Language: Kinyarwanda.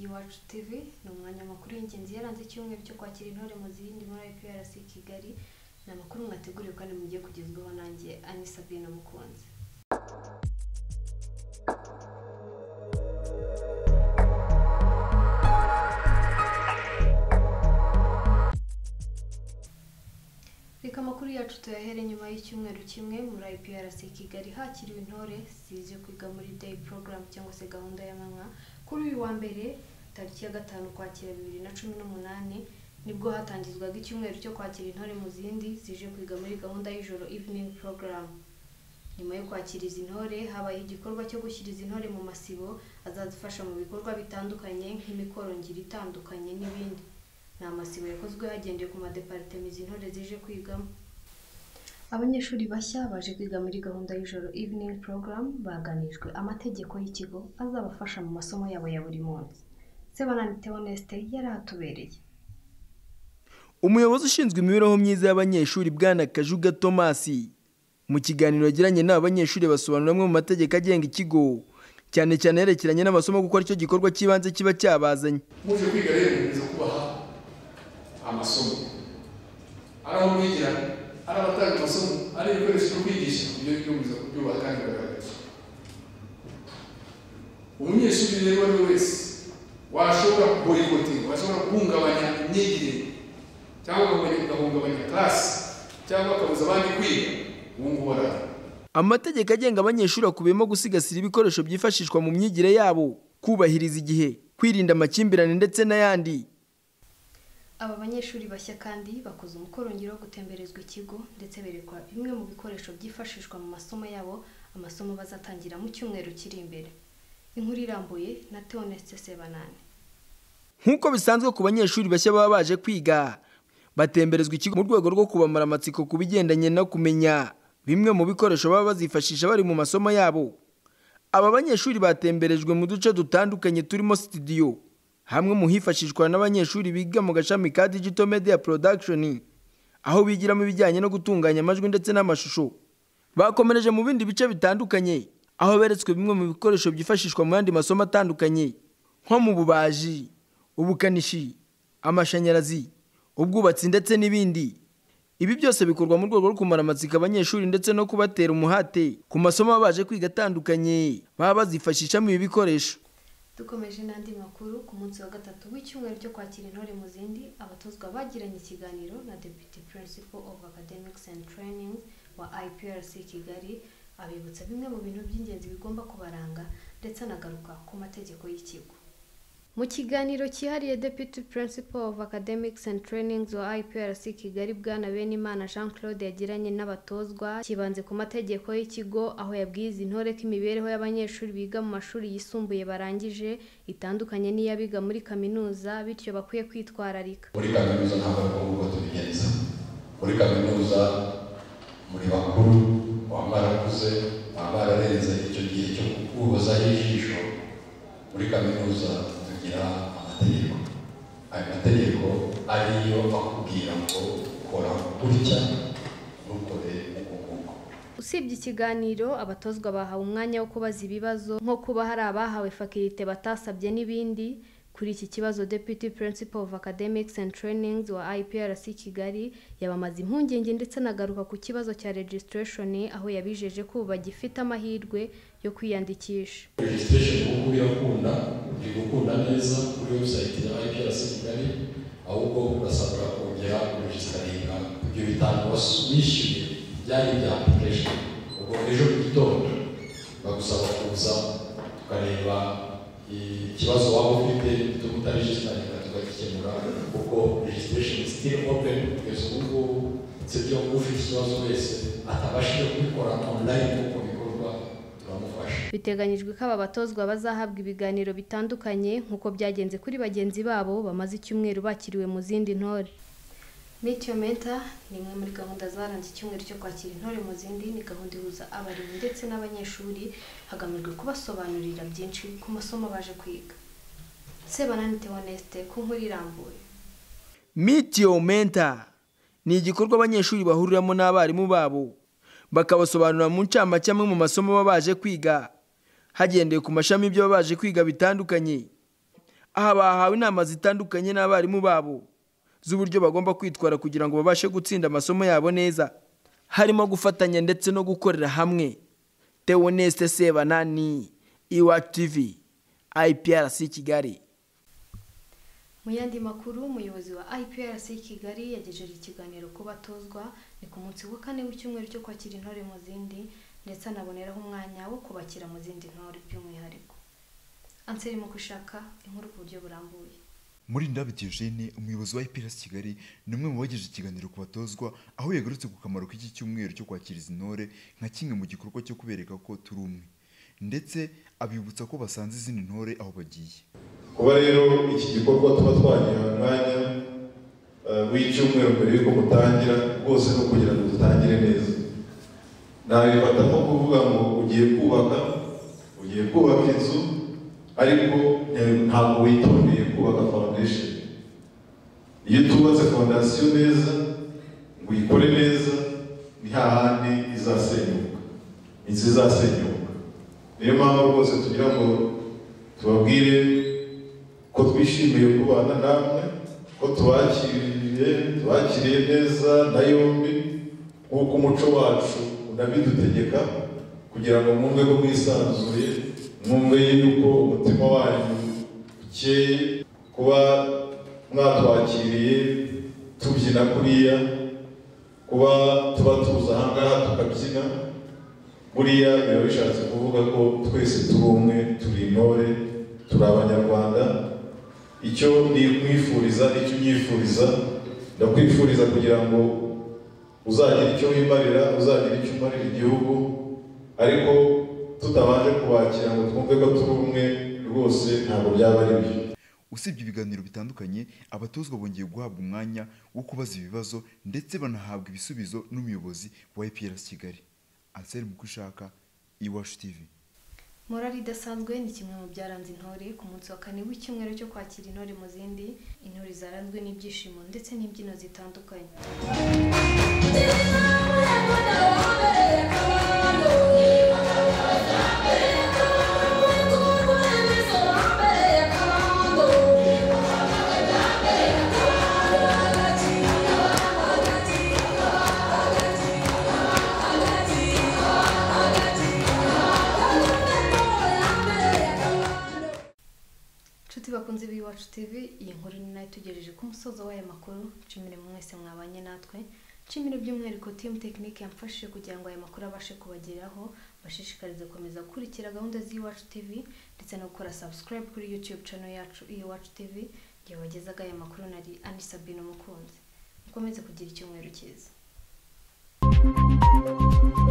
Iwacu TV ni umwanya makuru y'ingenzi yaranze icyumweru cyo kwakira intore mu zindi muri IPRC Kigali na makuru mwateguriwe kandi mugiye kugezwaho nanjye Ani Sabine Mukunzi. Reka makuru yacu tuyahere nyuma y'icyumweru kimwe muri IPRC Kigali hakiriwe intore zije kwiga muri day program cyangwa se gahunda y'amanywa. Kuri uyu wa mbere tariki ya 5 Ukwakira 2018 nibwo hatangizwaga icyumweru cyo kwakira intore mu zindi zije kwiga muri gahunda y'ijoro evening program. Nyuma yo kwakira izi ntore habaye igikorwa cyo gushyiriza intore mu masibo azazifasha mu bikorwa bitandukanye nk'imikorongiro itandukanye n'ibindi. Namasibo yakozwe hagendewe ku madepartement intore zije kwigamo. Abanyeshuri bashya baje kwiga muri gahunda y'ijoro evening program baganijwe amategeko y'ikigo azabafasha mu masomo yabo ya buri munsi. Sebanani Theoneste yarahatubereye. Umuyobozi ushinzwe imibereho myiza y'abanyeshuri Bwana Kajuga Thomas mu kiganiro yagiranye n'abanyeshuri basobanura amwe mu mategeko agenga ikigo cyane cyane yerekeranye n'amasomo gukora icyo gikorwa kibanze kiba cyabazanye. Muje kwiga rero muze kubaha amasomo araho mwigira arabatanga amasomo ari ibikoresho byo kwigisha ibyo byumuza kubyubaha kandi baragaragaza. Umunyeshuri rero wari wese washobora boycotting washobora guhungabanya imyigire cyangwa guhungabanya class cyangwa akabuza abandi kwiga ubungu barara. Amategeko agenga abanyeshuri akubiyemo gusigasira ibikoresho byifashishwa mu myigire yabo, kubahiriza igihe, kwirinda amakimbirane ndetse n'ayandi. Aba banyeshuri bashya kandi bakoze umukorongiro wo gutemberezwa ikigo ndetse berekwa bimwe mu bikoresho byifashishwa mu masomo yabo, amasomo bazatangira mu cyumweru kiri imbere. Inkuru irambuye na Theoneste Sebanani. Nkuko bisanzwe ku banyeshuri bashya baba baje kwiga, batemberezwa ikigo mu rwego rwo kubamara amatsiko kubigendanye no kumenya bimwe mu bikoresho baba bazifashisha bari mu masomo yabo. Aba banyeshuri batemberejwe mu duce dutandukanye turimo studio, hamwe mu hifashishwa n'abanyeshuri biga mu gashami ka Digital Media Production, aho bigiramo ibijyanye no gutunganya amajwi ndetse n'amashusho. Bakomereje mu bindi bice bitandukanye, aho beretswe bimwe mu bikoresho byifashishwa mu yandi masomo atandukanye nko mu bubaji, ubukanishi, amashanyarazi, ubwubatsi ndetse n'ibindi. Ibi byose bikorwa mu rwego rwo kumara amatsiko abanyeshuri ndetse no kubatera umuhate ku masomo baje kwiga atandukanye baba bazifashisha mu ibi bikoresho. Dukomeje n'andi makuru ku munsi wa 3 w'icyumweru cyo kwakira intore mu zindi, abatozwa bagiranye ikiganiro na Deputy Principal of Academics and Training wa IPRC Kigali, abibutsa bimwe mu bintu by'ingenzi bigomba kubaranga ndetse anagaruka ku mategeko y'ikigo. Mu kiganiro cyihariye Deputy Principal of Academics and Training wa IPRC Kigali Bwana Benimana Jean Claude yagiranye n'abatozwa kibanze ku mategeko y'ikigo, aho yabwiza intore ko imibereho y'abanyeshuri biga mu mashuri yisumbuye barangije itandukanye n'iyabiga muri kaminuza, bityo bakwiye kwitwararika. Muri kaminuza ntabwo ari ngombwa tubigenza. Muri kaminuza muri bakuru wamarakuze wamararenze icyo gihe cyo kubuza ijisho. Muri kaminuza tugira amategeko. Ayo mategeko ariyo akubwira ngo kora gutya ntukore uko. Usibye ikiganiro, abatozwa bahawe umwanya wo kubaza ibibazo nko kuba hari abahawe fakirite batasabye n'ibindi. Kuri iki kibazo Deputy Principal of Academics and Trainings wa IPRC Kigali yabamaze impungenge ndetse nagaruka ku kibazo cya registration, aho yabijeje ko bagifite amahirwe yo kwiyandikisha. Registration uko birakunda, gukunda neza kuri website ya IPRC Kigali, ahubwo urasabwa kongera kuregistaringa ibyo bitanu wasubishyuye byari bya application. Ubwo ejo mu gitondo bagusaba kuza tukareba ikibazo waba ufite cyo kutaregistaringa tugakemura, kuko registration is still open kugeza ubu. Sibyo ufite ikibazo wese atabashije kubikora online kuko bikorwa turamufasha. Biteganyijwe ko aba batozwa bazahabwa ibiganiro bitandukanye nk'uko byagenze kuri bagenzi babo bamaze icyumweru bakiriwe mu zindi ntore. Meet Your Mentor ni imwe muri gahunda zaranze icyumweru cyo kwakira intore mu zindi. Ni gahunda ihuza abarezi ndetse n'abanyeshuri hagamijwe kubasobanurira byinshi ku masomo baje kwiga. Sebanani Theoneste ku nkuru irambuye. Meet Your Mentor ni igikorwa abanyeshuri bahuriramo n'abarimu babo bakabasobanurira mu ncamake amwe mu masomo baba baje kwiga hagendewe ku mashami y'ibyo baba baje kwiga bitandukanye. aha bahawe inama zitandukanye n'abarimu babo z'uburyo bagomba kwitwara kugira ngo babashe gutsinda amasomo yabo neza, harimo gufatanya ndetse no gukorera hamwe. Theoneste Sebanani, Iwacu TV, IPRC Kigali. Mu yandi makuru, umuyobozi wa IPRC Kigali yagejeje ikiganiro ku batozwa ni ku munsi wa 4 w'icyumweru cyo kwakira intore mu zindi, ndetse anaboneraho umwanya wo kubakira mu zindi ntore by'umwihariko. Anseri mu gushaka inkuru ku buryo burambuye. Muri Ndabiti Eugene, umuyobozi wa IPRC Kigali, ni umwe mu bagejeje ikiganiro ku batozwa, aho yagarutse ku kamaro k'iki cyumweru cyo kwakira izi ntore nka kimwe mu gikorwa cyo kubereka ko turi umwe, ndetse abibutsa ko basanze izindi ntore aho bagiye. Kuba rero iki gikorwa tuba twagira umwanya w'icyumweru mbere yuko mutangira rwose no kugira ngo dutangire neza. Nabifata nko kuvuga ngo ugiye kubaka inzu, ariko ntabwo witondeye kubaka foundation. Iyo tubatse foundation neza ngo uyikore neza, ni hahandi izasenyuka, inzu izasenyuka. Niyo mpamvu rwose tugira ngo tubabwire ko twishimiye kubana namwe, ko tubakiriye neza na yombi nk'uko umuco wacu unabidutegeka, kugira ngo mwumve ko mwisanzuye, mwumve yuko umutima wanyu ukeye, kuba mwatwakiriye tubyina kuriya, kuba tuba tuza ahangaha tukabyina, buriya biba bishatse kuvuga ko twese turi umwe, turi intore, turi abanyarwanda. Icyo mwifuriza, icyo unyifuriza, ndakwifuriza kugira ngo uzagira icyo wimarira, uzagira icyo umarira igihugu, ariko tutabanje kubakira ngo twumve ko turi umwe, rwose ntabwo byaba ari byo. Usibye ibiganiro bitandukanye, abatozwa bongeye guhabwa umwanya wo kubaza ibibazo ndetse banahabwa ibisubizo n'umuyobozi wa IPRC Kigali. Anseri mu gushaka, Iwacu TV. Morali idasanzwe ni kimwe mu byaranze intore ku munsi wa 4 w'icyumweru cyo kwakira intore mu zindi. Intore zaranzwe n'ibyishimo ndetse n'imbyino zitandukanye. Bakunze b'Iwacu TV, iyi nkuru ni nayo tugejeje ku musozo w'aya makuru. Nshimire mwese mwabanye natwe, nshimire by'umwihariko team technique yamfashije kugira ngo aya makuru abashe kubageraho. Bashishikarize gukomeza gukurikira gahunda z'Iwacu TV ndetse no gukora subscribe kuri YouTube channel yacu Iwacu TV. Ngiye wagezaga aya makuru nari Anisabino Mukunzi. Mukomeze kugira icyumweru cyiza.